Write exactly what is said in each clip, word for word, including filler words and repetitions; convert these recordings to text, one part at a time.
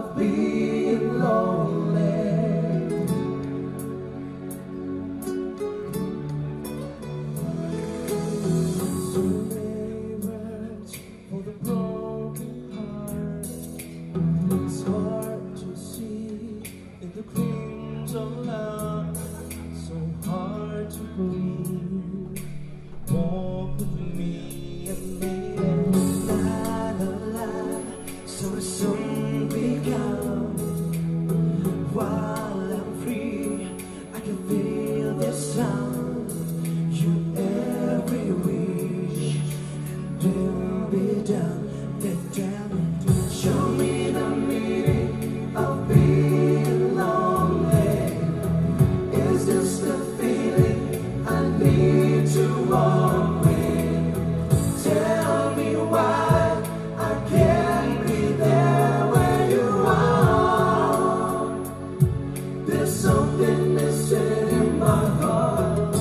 of being lonely. So many words for the broken heart. It's hard to see in the creams of love. So hard to breathe. Walk with me and make light of life, so soon become. While I'm free, I can feel the sound. You every wish, and will be done. Then damn it, show me the meaning of being lonely. Is this the feeling I need to walk with? Tell me why I can't be there where you are. There's something missing in my heart.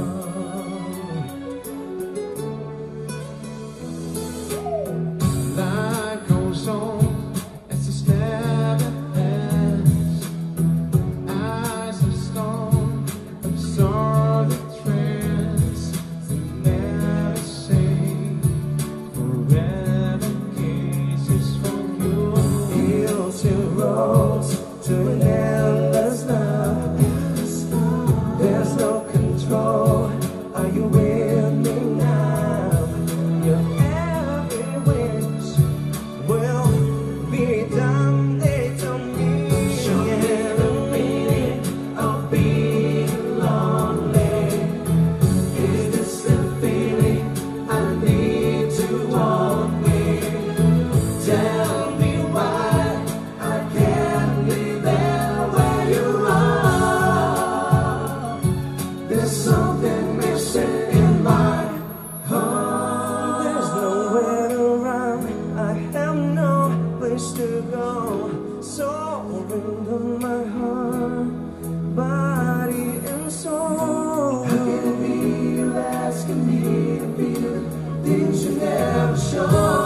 Life goes on as the snap ends. Eyes of stone absorb the trance. They never say forever kisses from you. Hills and roads to an endless night. There's no control. Are you with me now? Your every wish will be done. They told me. Show me the meaning of being lonely. Is this the feeling I need to walk with? Tell me why I can't be there where you are. There's something missing in my heart. There's nowhere to run. I have no place to go. So into my heart, body and soul. How can it be you asking me to be the things you never show?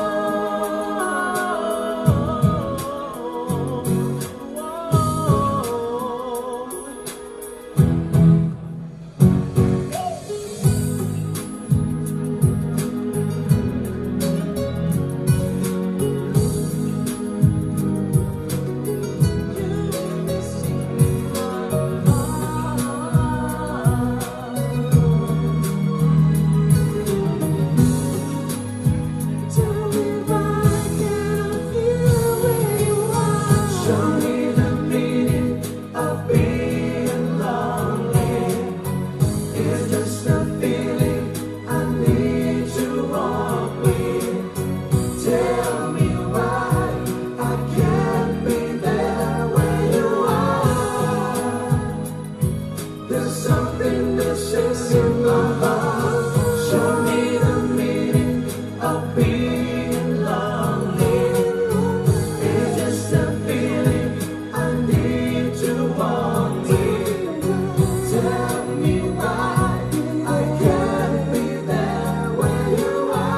Show me the meaning of being lonely. Is this the feeling I need to walk with? Tell me why I can't be there where you are. There's something missing in my heart. Show me the meaning of being lonely. Is this the feeling I need to walk with? Tell me why I can't be there where you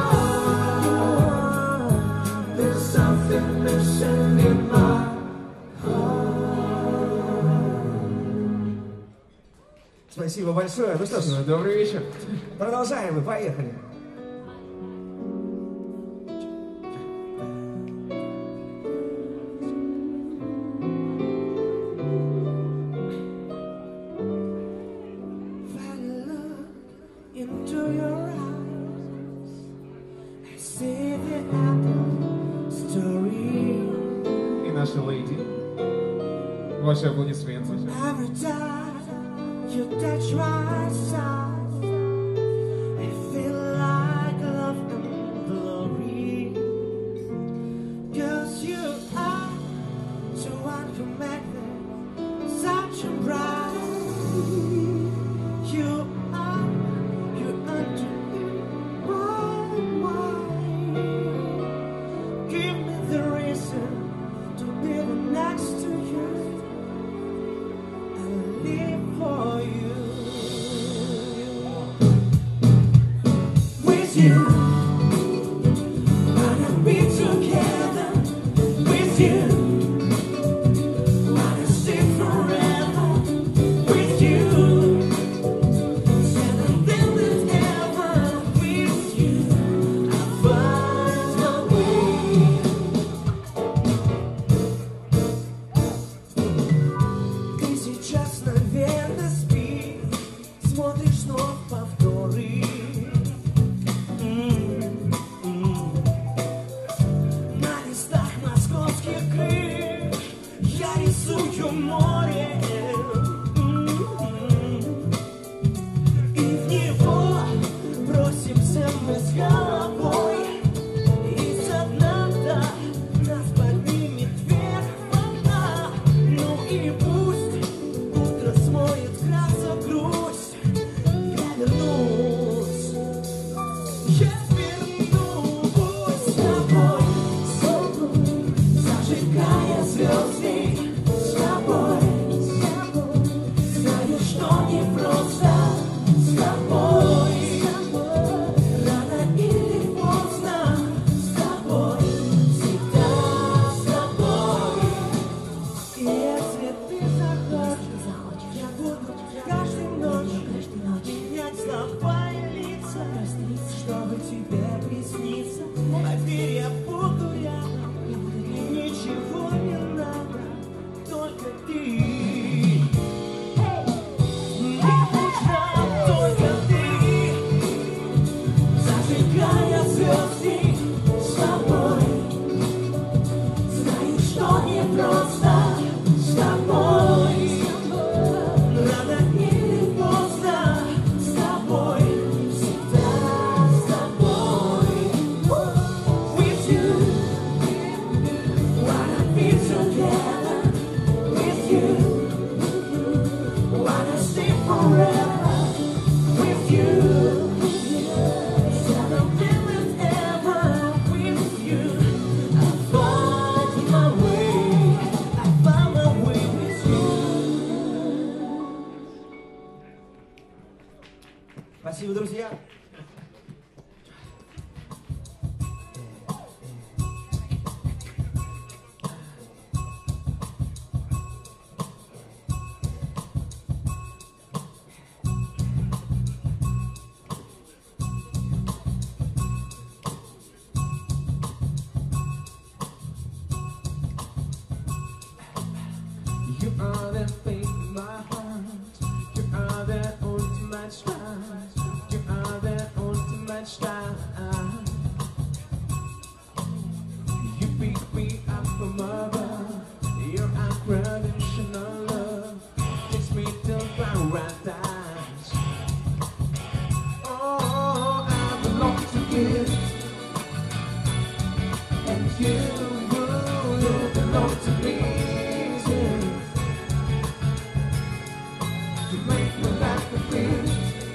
are. There's something missing in my heart. Спасибо большое. Ну что ж, Добрый вечер. продолжаем и поехали. When I look into your eyes, I see the other story. И наша леди. Ваши аплодисменты. Every time you touch my side, I feel like love and glory. 'Cause you are so unconnected, such a bright. You are, you under my mind. Give me the reason to be next to you. And live for you. With you, wanna be together. With you. мы с головой, и со дна нас поднимет вверх волна. Ну и пусть утро смоет красок грусть, я вернусь, я вернусь с тобой, зажигая звезды с тобой. Знаю, что не просто с тобой, рано или поздно с тобой, всегда с тобой. И если ты захочешь, я буду каждую ночь менять слова и лица, чтобы тебе присниться. Поверь, я буду рядом, и ничего не надо, только ты. Только ты, зажигая звезды с тобой. Знаю, что не просто с тобой, рано или поздно с тобой, всегда с тобой. With you, wanna be together. With you, wanna stay forever. With you, instead of living ever with you, I found my way, I found my way with you. Спасибо, друзья. You are the faith in my heart. You are the ultimate strength. You are the ultimate strength. You pick me up from above. Your unconditional love takes me to paradise. Oh, I belong to you, and you, you belong to me. You make me laugh and feel.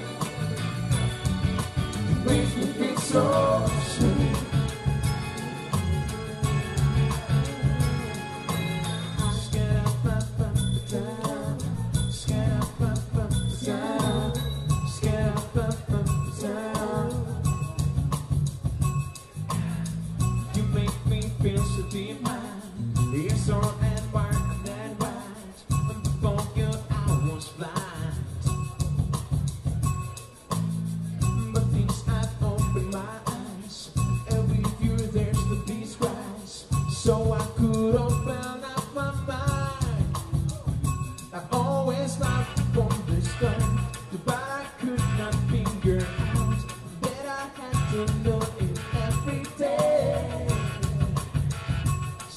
You make me feel so sweet. Sca-da-ba-ba-ba-da, sca-da-ba-ba-ba-da, sca-da-ba-ba-ba-da. You make me feel so deep, man. You're so and white and white. And before you, I was blind. But things I've opened my eyes. Every view there's the peace rise. So I could open up my mind. I always loved from the start, but I could not figure out that I had to know it every day.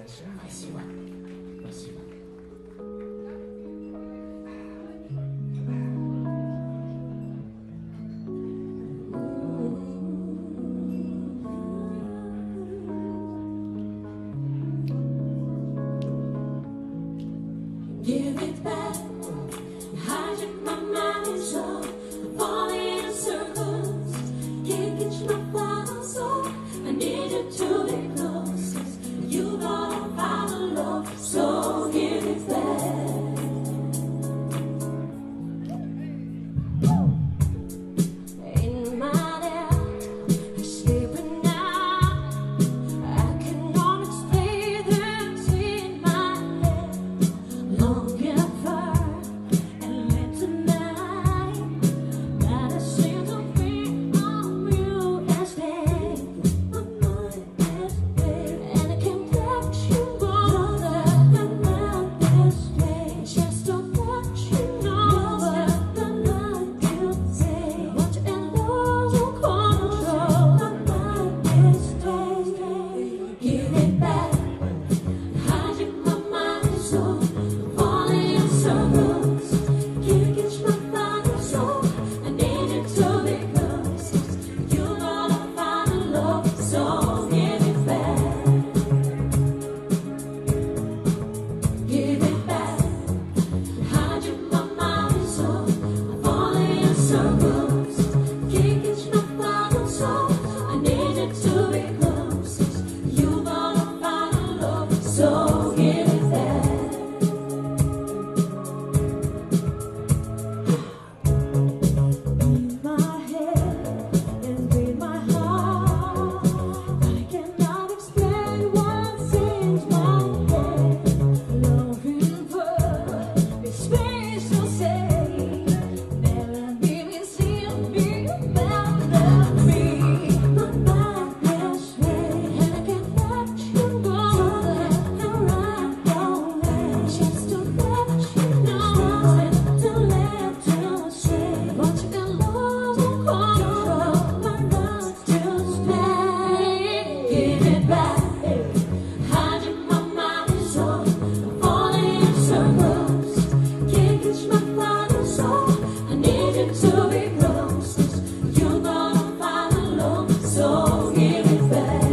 дальше. Спасибо. Спасибо. Give it back. Hijack my mind, so falling in circles. Can't catch my fire, so I need you to be close. You gotta follow love, so give it back. In my head, escaping now. I cannot explain this in my head. Longing for and live tonight. But I seem to be on you and stay. My mind is big, and I can't let you go. My mind is big, just to let you know that the night you say. Want you and lose your control. My mind is big, give it back. Hijack my mind, so falling in circles. Can't catch my fire, so I need you to be close. You gotta find love, so give it back. Give it back. Hijack my mind, so falling in circles. Can't catch my fire, so I need you to be close. You gotta find love, so give it back. In my head and in my heart, I cannot explain what's in my head. Longing for a space to say, never be missing me about me. My mind is red, and I can't let you go. The right way, just to let you know, to let you say, want you to lose your control. My mind to stay. Give it back. Hijack my mind, so falling in circles. Can't catch my fire, so I need you to be close. You gotta find love, so give it back.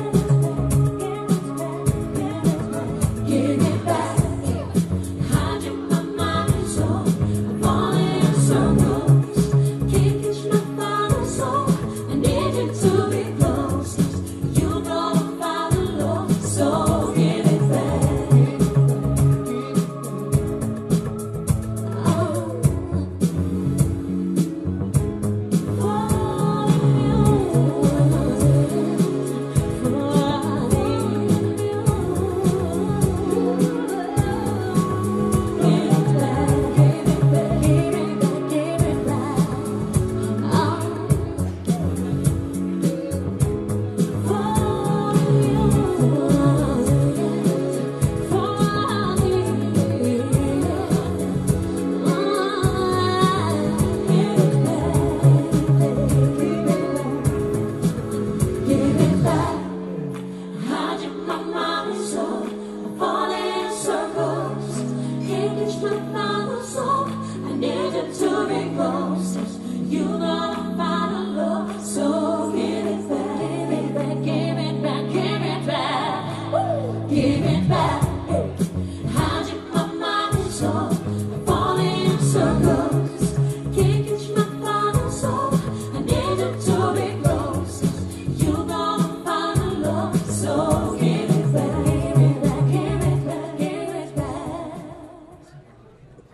Give it back. Hijack my mind, so falling in circles. Can't catch my fire, so I need you to be close. You gotta find love, so give it back. Give it back. Hijack my mind, so falling in circles. Can't catch my fire, so I need you to be close. You gotta find a love, so give it back. Give it back, give it back, give it back. Woo! Give it back. Hijack my mind, so falling in circles. Can't catch my fire, so I need you to be close. You gotta find a love, so give it back. Give it back, give it back, give it back.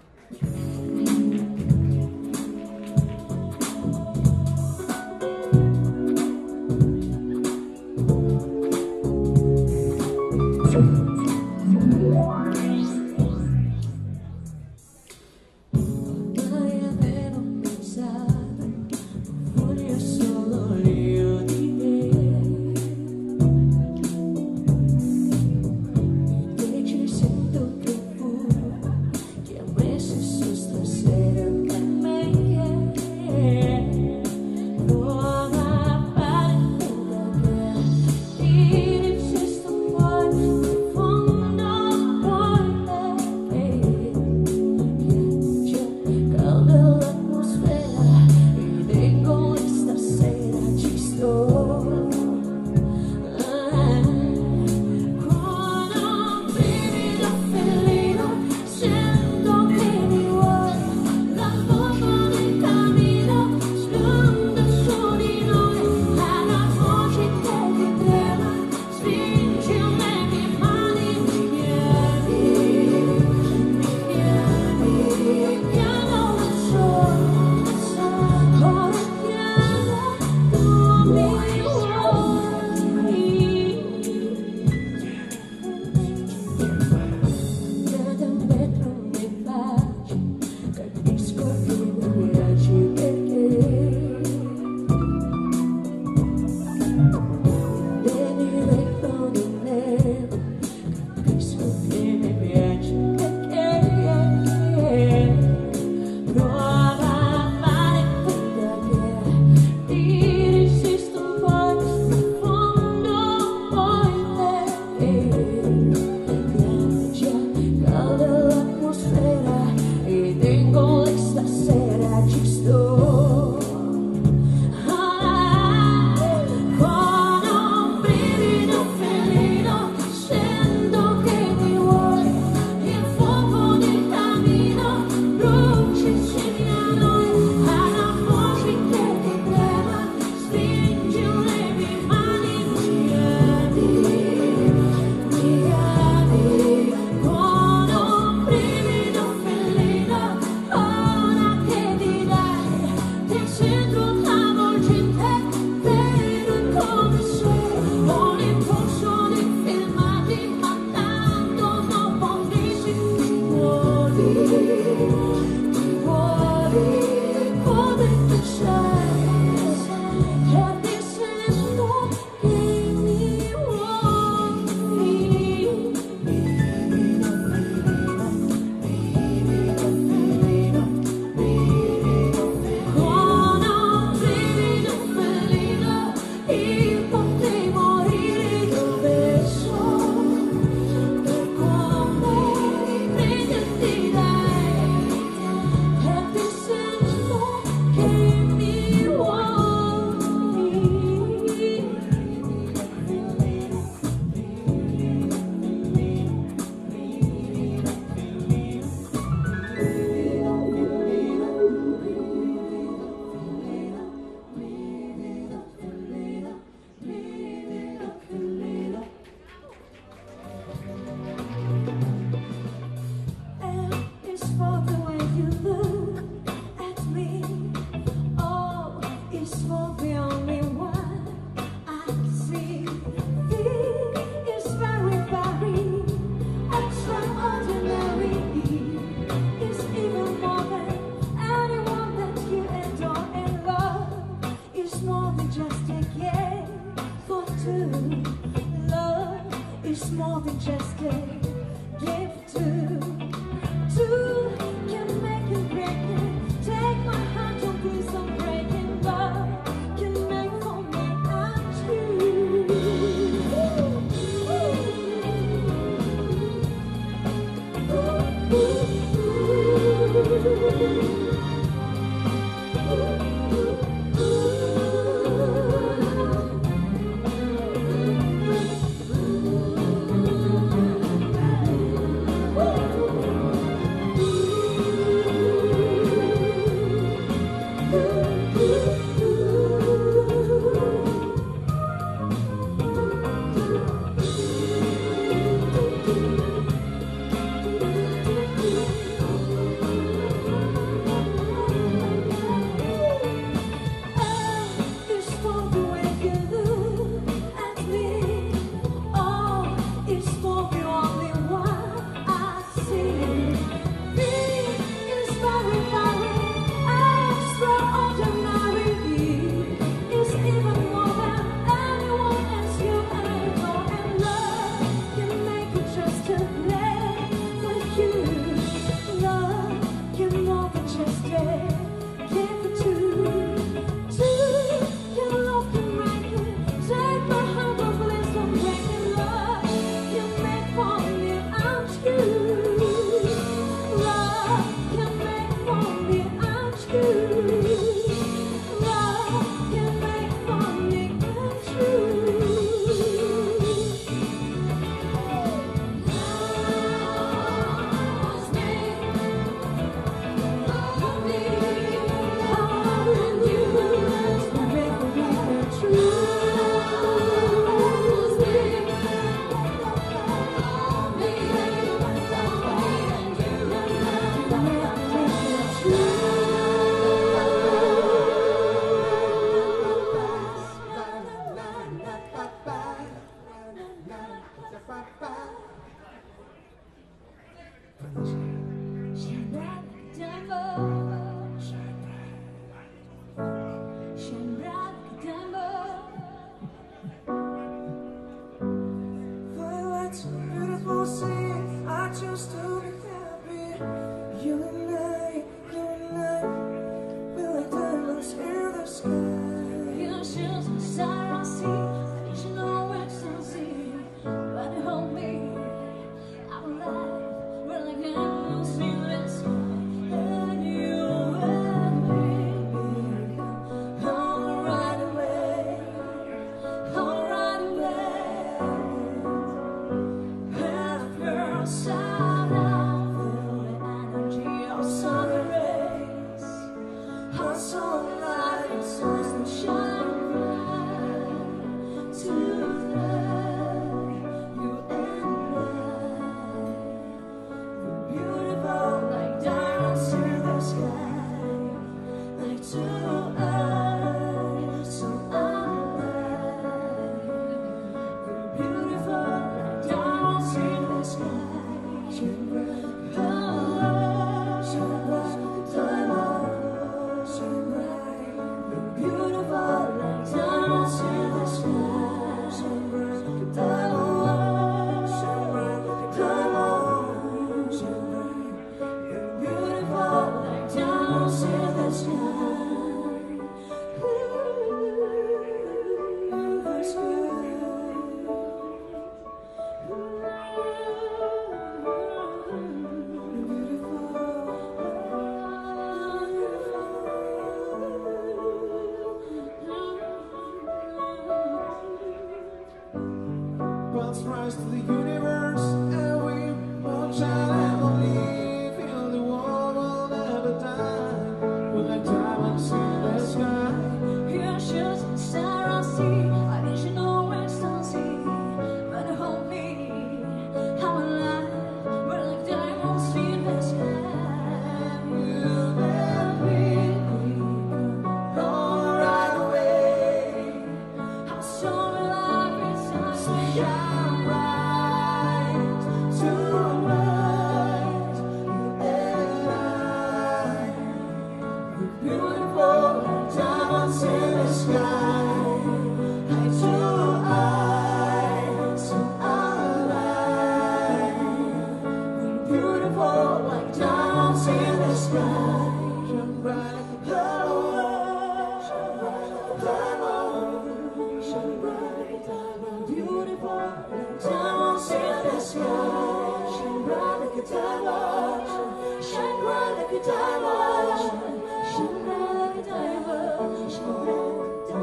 sky. Shine bright like a diamond. Shine bright like a diamond. Shine bright like a diamond. Beautiful diamonds in the sky. Shine bright like a diamond. Shine bright like a diamond. Shine bright like a diamond. Shine bright like a diamond.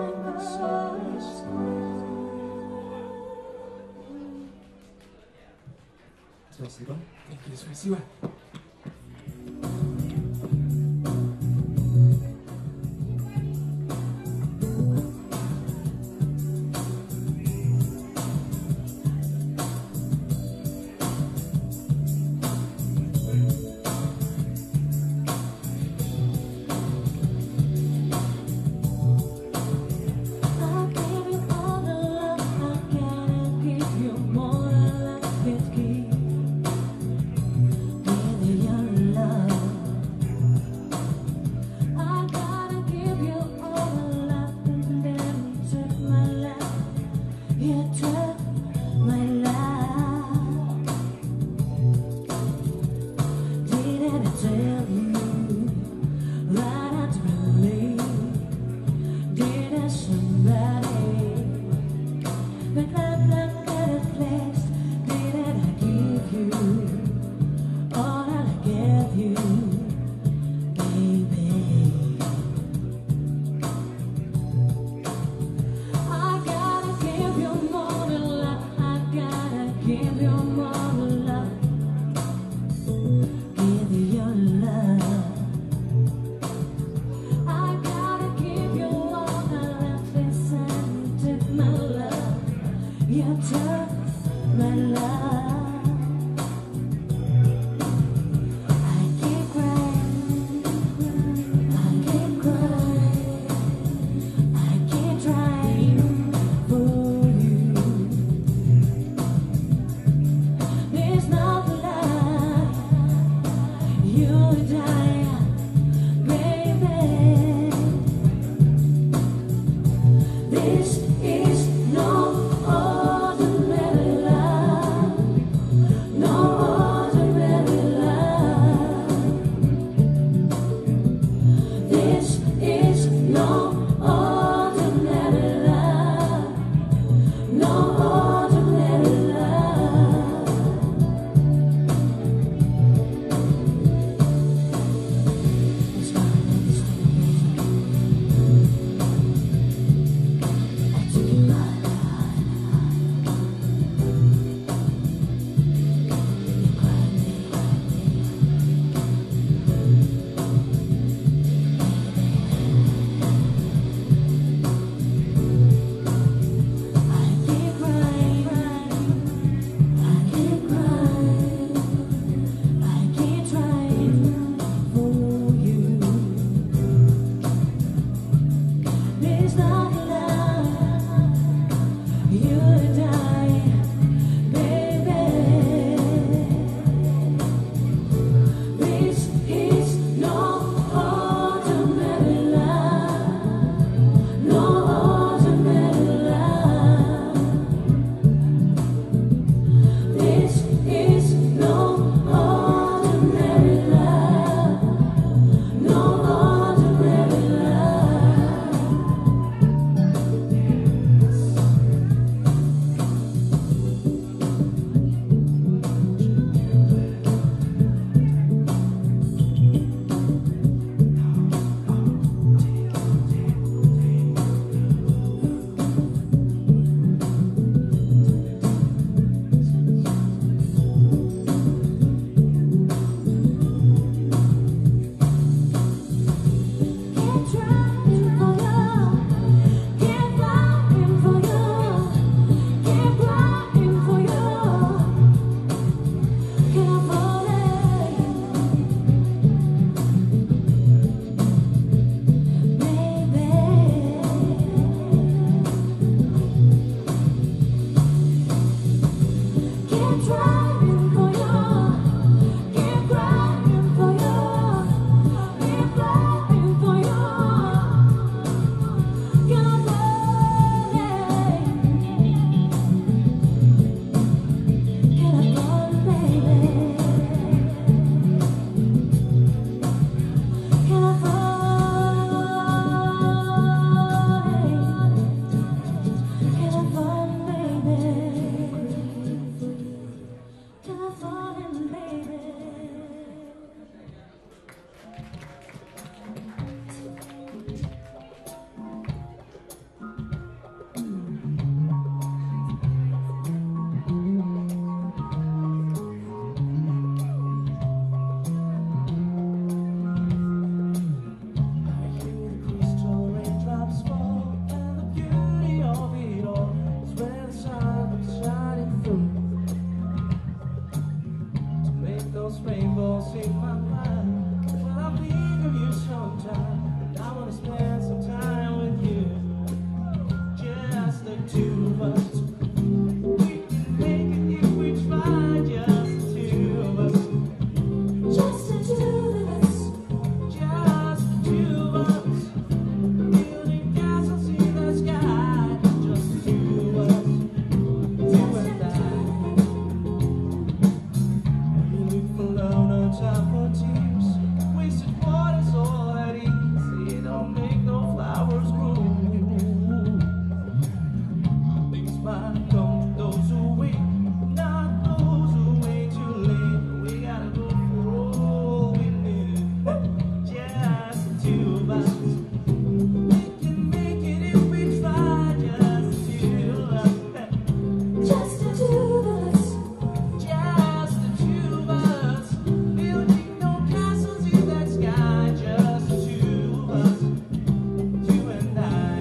Spasiba. Thank you, spasiba. With rainbows in my mind. Well, I'll think of you sometime, and I wanna spend some time with you. Just the two of us. We can make it if we try. Just the two of us. Just the two of us. Just the two of us. Building castles in the sky. Just the two of us. You and I. We look for love, no time for tears. Wasted water's all that is. It don't make no flowers grow. Things might come to those who wait, not those who wait too late. We gotta go for all we live. Just the two of us. We can make it if we try. Just the two of us. Just the two of us. Just the two of us. Building no castles in that sky. Just the two of us. You and I.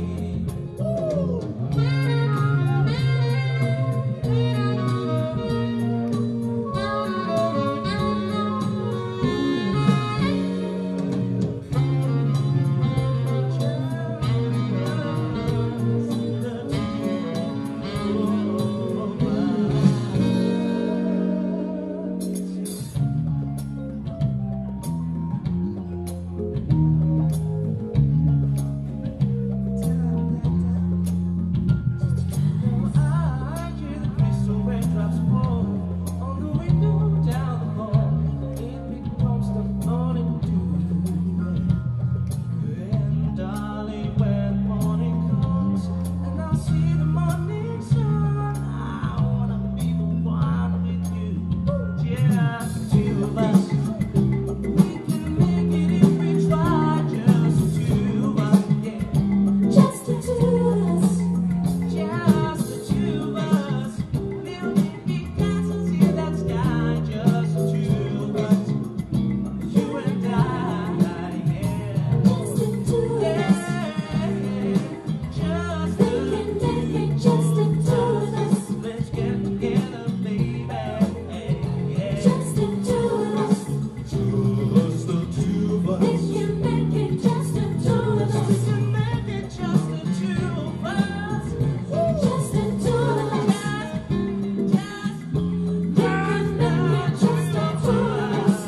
I hear the crystal raindrops fall on the window down the hall. It becomes the morning dew. And darling, when morning comes and I'll see the morning sun, I wanna be the one with you. Just the two of us. We can make it if we try. Just the two of us. Yeah. Just the two of us. Just the two of us, building big castles in that sky. Just the two of us, you and I, yeah. Just the two of us. Yeah, just We the can make it just the two of us. let's get together, baby. Yeah. Just the two of us. Just the two of We can make it just the two of We us. can make it just the two of us. Just the two of us. Just, We can make it just the two of us.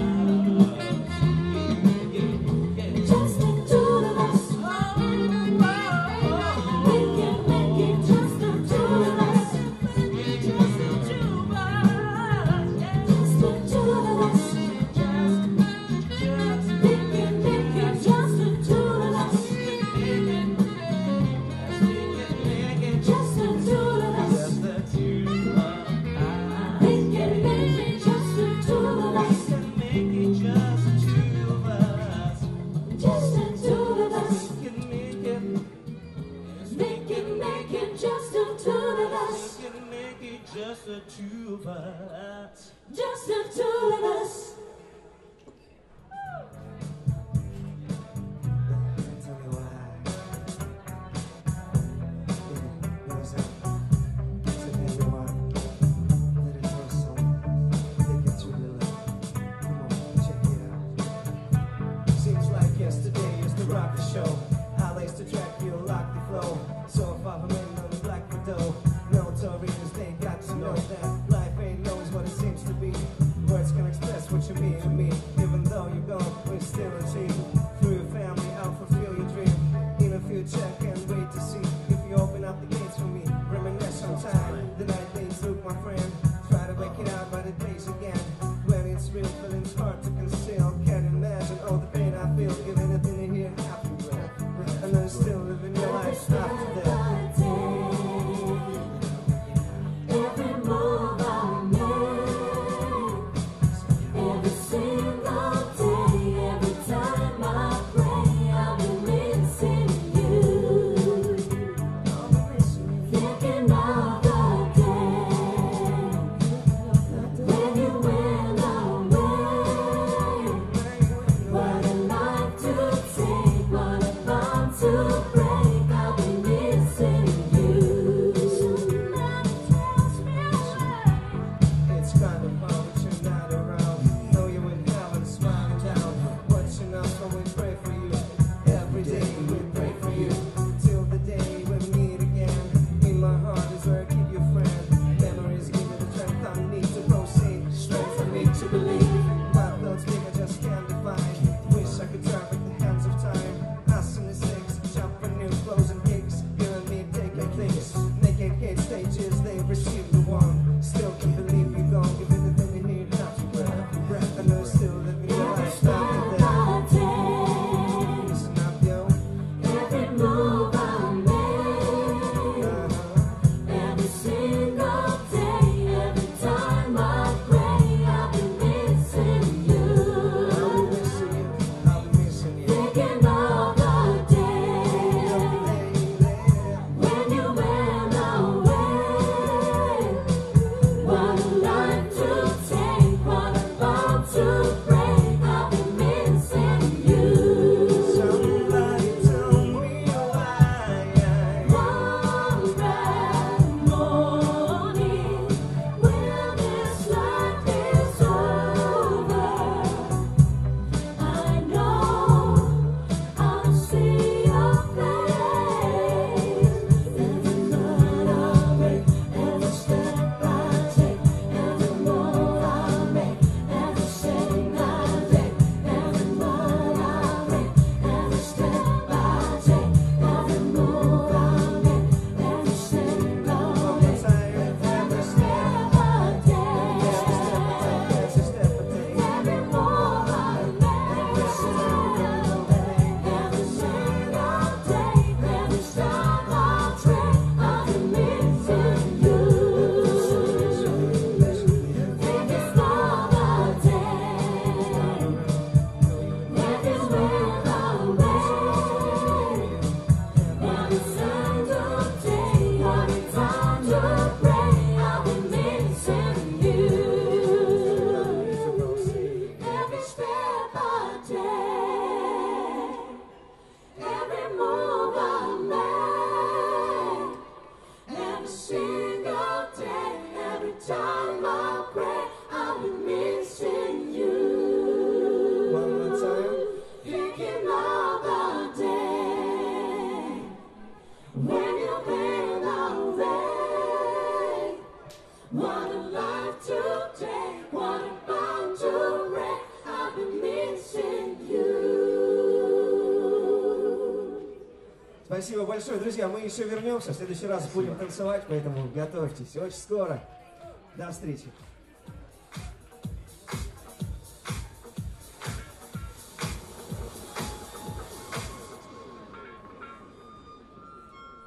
Just the two of us. We can make it just the two of us. Just the two of us. We can make it just the two of us. Just the two of us. We can make it just the two of us. Just the two of us. We can make it just the two of us. Just the two of us. Just the two of us. Tell me why. Yeah, what's up? So baby, why? Let it go so they get you real love. Come on, check it out. Seems like yesterday is the rocket show. I lace the track, you lock the flow. So if I'm a man on the black widow, no Tories, they got to know that life ain't always what it seems to be. Words can express what you mean to me. Even though you're gone, we still achieve. Through your family, I'll fulfill your dream. In a future, can't wait to see if you open up the gates for me. Reminisce on time, the night things look, my friend. Try to make it out by the days again. When it's real, feelings hard to conceal. Can't imagine all the pain I feel, even if in here happy with. And then still living your life after that. Every move I make, every single Спасибо большое. Друзья, мы еще вернемся. В следующий раз будем танцевать, поэтому готовьтесь. Очень скоро. До встречи.